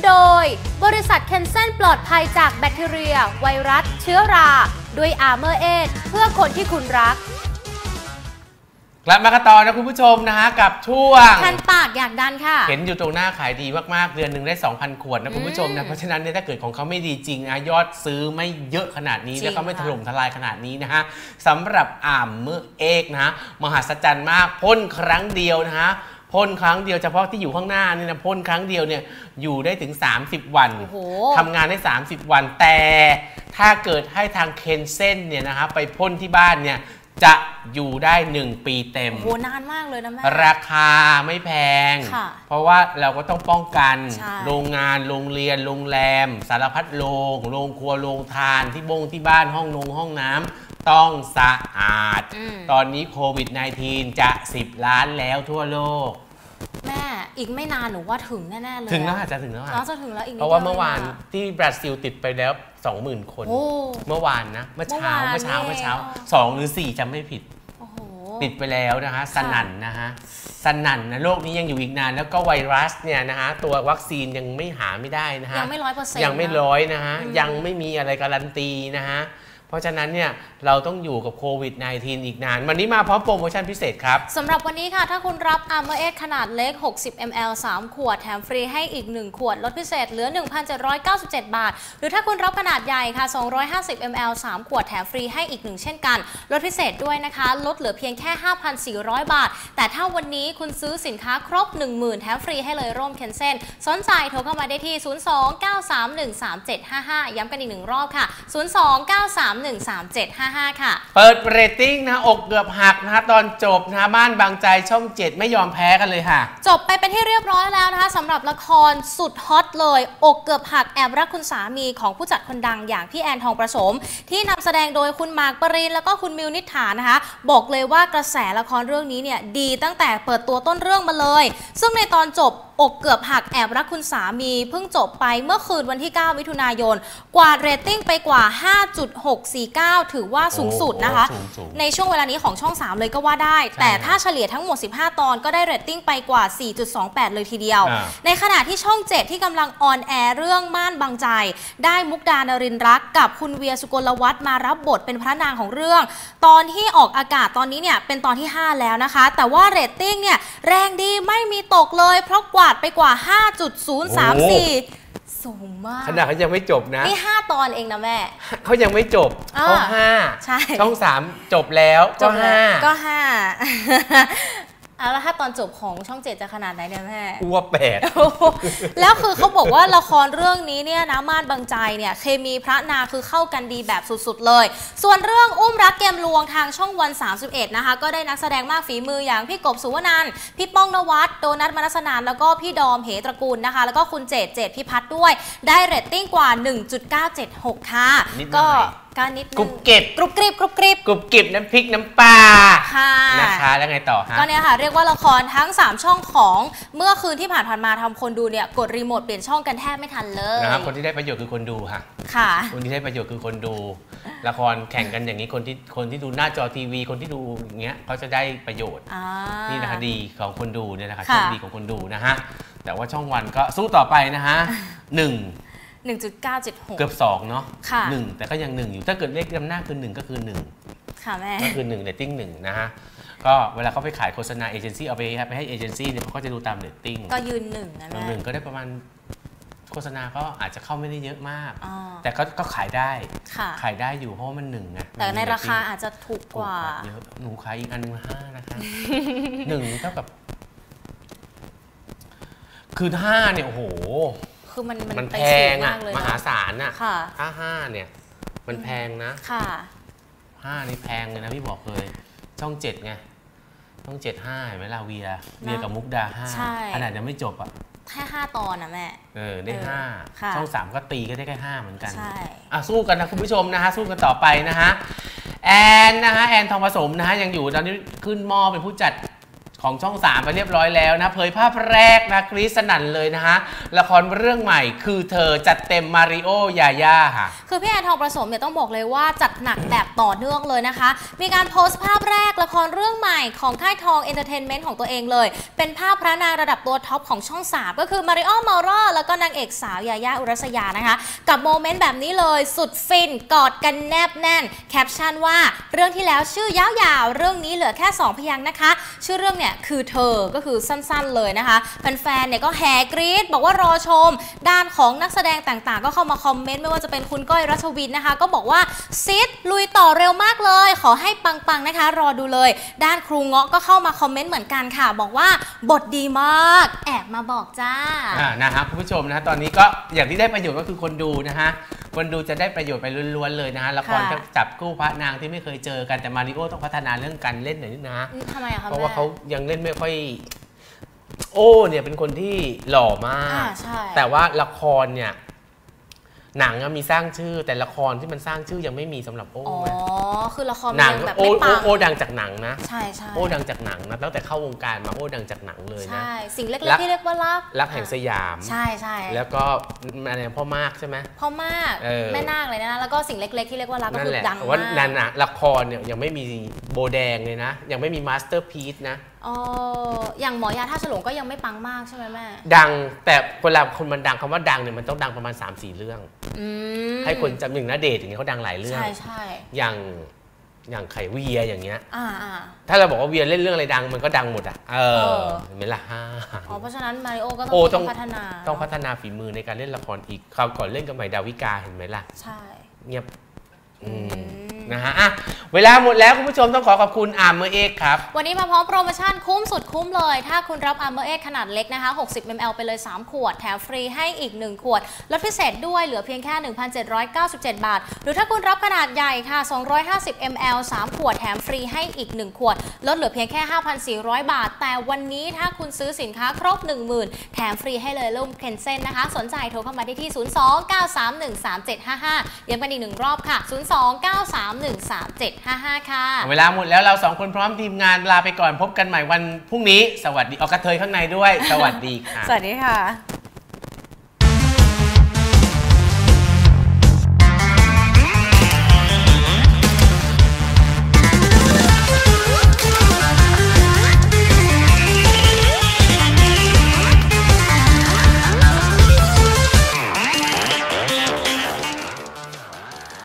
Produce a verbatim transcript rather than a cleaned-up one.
โดยบริษัทเคนเซนปลอดภัยจากแบคทีเรียไวรัสเชื้อราด้วยอาร์เมอร์เอทเพื่อคนที่คุณรักกลับมากันต่อนะคุณผู้ชมนะฮะกับช่วงคันปากอยากดันค่ะเห็นอยู่ตรงหน้าขายดีมากๆเดือนหนึ่งได้ สองพัน ขวดนะคุณผู้ชมนะเพราะฉะนั้นเนี่ยถ้าเกิดของเขาไม่ดีจริงนะยอดซื้อไม่เยอะขนาดนี้แล้วก็ไม่ถล่มทลายขนาดนี้นะฮะสำหรับอาร์เมอร์เอ็กนะฮะมหัศจรรย์มากพ่นครั้งเดียวนะฮะพ่นครั้งเดียวเฉพาะที่อยู่ข้างหน้านี่นะพ่นครั้งเดียวเนี่ยอยู่ได้ถึงสามสิบวันทำงานได้สามสิบวันแต่ถ้าเกิดให้ทางเคนเซนเนี่ยนะฮะไปพ่นที่บ้านเนี่ยจะอยู่ได้หนึ่งปีเต็มโหนานมากเลยนะแม่ราคาไม่แพงเพราะว่าเราก็ต้องป้องกันโรงงานโรงเรียนโรงแรมสารพัดโรงโรงครัวโรงทานที่บงที่บ้านห้องนงห้องน้ำต้องสะอาดตอนนี้โควิด สิบเก้า จะสิบล้านแล้วทั่วโลกแม่อีกไม่นานหนูว่าถึงแน่ๆเลยถึงแล้วอาจจะถึงแล้วอ่ะจะถึงแล้วอีกเพราะว่าเมื่อวานที่บราซิลติดไปแล้ว สองหมื่น คนเมื่อวานนะเมื่อเช้าเมื่อเช้าเมื่อเช้าสองหรือสี่จำไม่ผิดติดไปแล้วนะคะสนั่นนะฮะสนั่นนะโลกนี้ยังอยู่อีกนานแล้วก็ไวรัสเนี่ยนะฮะตัววัคซีนยังไม่หาไม่ได้นะฮะยังไม่ร้อยเปอร์เซ็นต์ยังไม่ร้อยนะฮะยังไม่มีอะไรการันตีนะฮะเพราะฉะนั้นเนี่ยเราต้องอยู่กับโควิด สิบเก้า อีกนานวันนี้มาพร้อมโปรโมชั่นพิเศษครับสำหรับวันนี้ค่ะถ้าคุณรับ อาร์เมอร์เอท ขนาดเล็ก หกสิบมิลลิลิตร สาม ขวดแถมฟรีให้อีกหนึ่งขวดลดพิเศษเหลือ หนึ่งพันเจ็ดร้อยเก้าสิบเจ็ด บาทหรือถ้าคุณรับขนาดใหญ่ค่ะ สองร้อยห้าสิบมิลลิลิตร สาม ขวดแถมฟรีให้อีกหนึ่งเช่นกันลดพิเศษด้วยนะคะลดเหลือเพียงแค่ ห้าพันสี่ร้อย บาทแต่ถ้าวันนี้คุณซื้อสินค้าครบ หนึ่งหมื่น แถมฟรีให้เลยร่วมเคนเซนสนใจโทรเข้ามาได้ที่ ศูนย์ สอง เก้า สาม หนึ่ง สาม เจ็ด ห้า ห้า ย้ำกันอีกหนึ่งรอบค่ะ ศูนย์ สอง เก้า สาม หนึ่ง สาม เจ็ด ห้า ห้า ค่ะเปิดเรตติ้งนะอกเกือบหักนะตอนจบนะบ้านบางใจช่องเจ็ดไม่ยอมแพ้กันเลยค่ะจบไปเป็นที่เรียบร้อยแล้วนะคะสำหรับละครสุดฮอตเลยอกเกือบหักแอบรักคุณสามีของผู้จัดคนดังอย่างพี่แอนทองประสมที่นำแสดงโดยคุณหมากปรินแล้วก็คุณมิวนิษฐานะคะบอกเลยว่ากระแสละครเรื่องนี้เนี่ยดีตั้งแต่เปิดตัวต้นเรื่องมาเลยซึ่งในตอนจบอกเกือบหักแอบรักคุณสามีเพิ่งจบไปเมื่อคืนวันที่เก้ามิถุนายนกวาดเรตติ้งไปกว่า ห้าจุดหกสี่เก้า ถือว่าสูงสุดนะคะในช่วงเวลานี้ของช่องสามเลยก็ว่าได้แต่ถ้าเฉลี่ยทั้งหมดสิบห้าตอนก็ได้เรตติ้งไปกว่า สี่จุดสองแปด เลยทีเดียวในขณะที่ช่องเจ็ดที่กำลังออนแอร์เรื่องม่านบางใจได้มุกดานรินทร์รักกับคุณเวียสุกลวัฒน์มารับบทเป็นพระนางของเรื่องตอนที่ออกอากาศตอนนี้เนี่ยเป็นตอนที่ห้าแล้วนะคะแต่ว่าเรตติ้งเนี่ยแรงดีไม่มีตกเลยเพราะกวาดไปกว่า ห้าจุดศูนย์สามสี่ สูงมากขนาดเขายังไม่จบนะนี่ห้าตอนเองนะแม่เขายังไม่จบเขาห้าใช่ช่องสามจบแล้วก็ห้าก็ห้าแล้วถ้าตอนจบของช่องเจ็ดจะขนาดไหนเนี่ยแม่อ้วกแปดแล้วคือเขาบอกว่าละครเรื่องนี้เนี่ยนะม่านบางใจเนี่ยเคมีพระนางคือเข้ากันดีแบบสุดๆเลยส่วนเรื่องอุ้มรักเกมลวงทางช่องวันสามสิบเอ็ดนะคะก็ได้นักแสดงมากฝีมืออย่างพี่กบสุวรรณันท์พี่ป้องนวัดโดนัทมนัสนานแล้วก็พี่ดอมเหตระกูลนะคะแล้วก็คุณเจตเจตพิพัฒน์ด้วยได้เรตติ้งกว่า หนึ่งจุดเก้าเจ็ดหก ค่ะก็การนิดนึงกรุบกริบกรุบกริบกรุบกริบกรุบกริบน้ำพริกน้ำปลาค่ะนะคะแล้วไงต่อฮะก็เนี่ยค่ะเรียกว่าละครทั้งสามช่องของเมื่อคืนที่ผ่านๆมาทำคนดูเนี่ยกดรีโมทเปลี่ยนช่องกันแทบไม่ทันเลยนะครับคนที่ได้ประโยชน์คือคนดูค่ะค่ะคนที่ได้ประโยชน์คือคนดูละครแข่งกันอย่างนี้คนที่คนที่ดูหน้าจอทีวีคนที่ดูอย่างเงี้ยเขาจะได้ประโยชน์นี่นะคะดีของคนดูเนี่ยนะคะช่องดีของคนดูนะฮะแต่ว่าช่องวันก็สู้ต่อไปนะฮะหนึ่งหนึ่งจุดเก้าเจ็ดหกเกือบสองเนาะหนึ่งแต่ก็ยังหนึ่งอยู่ถ้าเกิดเลขนำหน้าคือหนึ่งก็คือหนึ่งค่ะแม่ก็คือหนึ่งเรตติ้งหนึ่งนะฮะก็เวลาเขาไปขายโฆษณาเอเจนซี่เอาไปไปให้เอเจนซี่เนี่ยเขาก็จะดูตามเรตติ้งก็ยืนหนึ่งนะแม่หนึ่งก็ได้ประมาณโฆษณาก็อาจจะเข้าไม่ได้เยอะมากแต่ก็ก็ขายได้ขายได้อยู่เพราะว่ามันหนึ่งไงแต่ในราคาอาจจะถูกกว่าเยอะหนูขายอีกอันหนึ่งห้านะคะหนึ่งเท่ากับคือห้าเนี่ยโอ้โหคือมันมันแพงอ่ะมหาศาลอ่ะห้าห้าเนี่ยมันแพงนะค่ะห้านี่แพงเลยนะพี่บอกเลยช่องเจ็ดไงช่องเจ็ดห้าเห็นไหมลาเวียเวียกับมุกดาห้าขนาดยังไม่จบอ่ะแค่ห้าตอนนะแม่เออได้ห้าช่องสามก็ตีก็ได้แค่ห้าเหมือนกันใช่อ่ะสู้กันนะคุณผู้ชมนะฮะสู้กันต่อไปนะฮะแอนนะฮะแอนทองผสมนะฮะยังอยู่ตอนนี้ขึ้นหม้อเป็นผู้จัดของช่องสามไปเรียบร้อยแล้วนะเผยภาพแรกนะกรี๊ดสนั่นเลยนะฮะละครเรื่องใหม่คือเธอจัดเต็มมาริโอยาย่าค่ะคือพี่แอนทองประสมเนี่ยต้องบอกเลยว่าจัดหนักแบบต่อเนื่องเลยนะคะมีการโพสต์ภาพแรกละครเรื่องใหม่ของค่ายทองเอนเตอร์เทนเมนต์ของตัวเองเลยเป็นภาพพระนางระดับตัวท็อปของช่องสามก็คือมาริโอเมาร่าแล้วก็นางเอกสาวยาย่าอุรัสยานะคะกับโมเมนต์แบบนี้เลยสุดฟินกอดกันแนบแน่นแคปชั่นว่าเรื่องที่แล้วชื่อยาวๆเรื่องนี้เหลือแค่สองพยางค์นะคะชื่อเรื่องเนี่ยคือเธอก็คือสั้นๆเลยนะคะแฟนๆเนี่ยก็แห่กรี๊ดบอกว่ารอชมด้านของนักแสดงต่างๆก็เข้ามาคอมเมนต์ไม่ว่าจะเป็นคุณก้อยรัชวินนะคะก็บอกว่าซิดลุยต่อเร็วมากเลยขอให้ปังๆนะคะรอดูเลยด้านครูเงาะก็เข้ามาคอมเมนต์เหมือนกันค่ะบอกว่าบทดีมากแอบมาบอกจ้าอ่านะฮะคุณผู้ชมนะตอนนี้ก็อย่างที่ได้ประโยชน์ก็คือคนดูนะฮะคนดูจะได้ประโยชน์ไปล้วนๆเลยนะฮะละครจับกู้พระนางที่ไม่เคยเจอกันแต่มาริโอต้องพัฒนาเรื่องการเล่นหน่อยนิดนะทำไมอะคะเพราะว่าเขายังเล่นไม่ค่อยโอ้เนี่ยเป็นคนที่หล่อมากแต่ว่าละครเนี่ยหนังมีสร้างชื่อแต่ละครที่มันสร้างชื่อยังไม่มีสำหรับโอ้อ๋อคือละครหนังแบบโอ้ไม่ปังโอ้ดังจากหนังนะใช่ใช่โอ้ดังจากหนังนะตั้งแต่เข้าวงการมาโอ้ดังจากหนังเลยนะใช่สิ่งเล็กๆที่เรียกว่ารักรักแห่งสยามใช่ใช่แล้วก็อะไรพ่อมากใช่ไหมพ่อมากแม่นาคเลยนะแล้วก็สิ่งเล็กๆที่เรียกว่ารักก็คือดังมากว่านั่นนะละครเนี่ยยังไม่มีโบแดงเลยนะยังไม่มีมาสเตอร์พีซนะอ๋ออย่างหมอยาท่าฉลงก็ยังไม่ปังมากใช่ไหมแม่ดังแต่เวลาคนมันดังคำว่าดังเนี่ยมันต้องดังประมาณ สามสี่ เรื่องให้คนจำหนึ่งนะเดทอย่างเงี้ยเขาดังหลายเรื่องใช่ใช่อย่างอย่างไข่เวียอย่างเงี้ยอ่าอ่าถ้าเราบอกว่าเวียเล่นเรื่องอะไรดังมันก็ดังหมดอ่ะเออเห็นไหมล่ะฮะอ๋อเพราะฉะนั้นมาริโอก็ต้องพัฒนาต้องพัฒนาฝีมือในการเล่นละครอีกคราวก่อนเล่นกับใหม่ดาวิกาเห็นไหมล่ะใช่เงียบนะฮะเวลาหมดแล้วคุณผู้ชมต้องขอขอบคุณอาร์เมอร์เอ็กครับวันนี้มาพร้อมโปรโมชั่นคุ้มสุดคุ้มเลยถ้าคุณรับอาร์เมอร์เอ็กขนาดเล็กนะคะหกสิบมิลลิลิตร ไปเลยสามขวดแถมฟรีให้อีกหนึ่งขวดลดพิเศษด้วยเหลือเพียงแค่ หนึ่งพันเจ็ดร้อยเก้าสิบเจ็ด บาทหรือถ้าคุณรับขนาดใหญ่ค่ะสองร้อยห้าสิบมิลลิลิตร สามขวดแถมฟรีให้อีกหนึ่งขวดลดเหลือเพียงแค่ ห้าพันสี่ร้อย บาทแต่วันนี้ถ้าคุณซื้อสินค้าครบ หนึ่งหมื่น แถมฟรีให้เลยร่มเคนเซ่นนะคะสนใจโทรเข้ามาได้ที่ศูนย์ สอง เก้า สาม หนึ่ง สาม เจ็ด ห้า ห้าย้ำกันอีกหนึ่งรอบค่ะศูนย์ สอง เก้า สาม หนึ่ง สาม เจ็ด ห้า ห้า ค่ะเวลาหมดแล้วเราสองคนพร้อมทีมงานลาไปก่อนพบกันใหม่วันพรุ่งนี้สวัสดีออกกระเทยข้างในด้วยสวัสดีค่ะสวัสดีค่ะ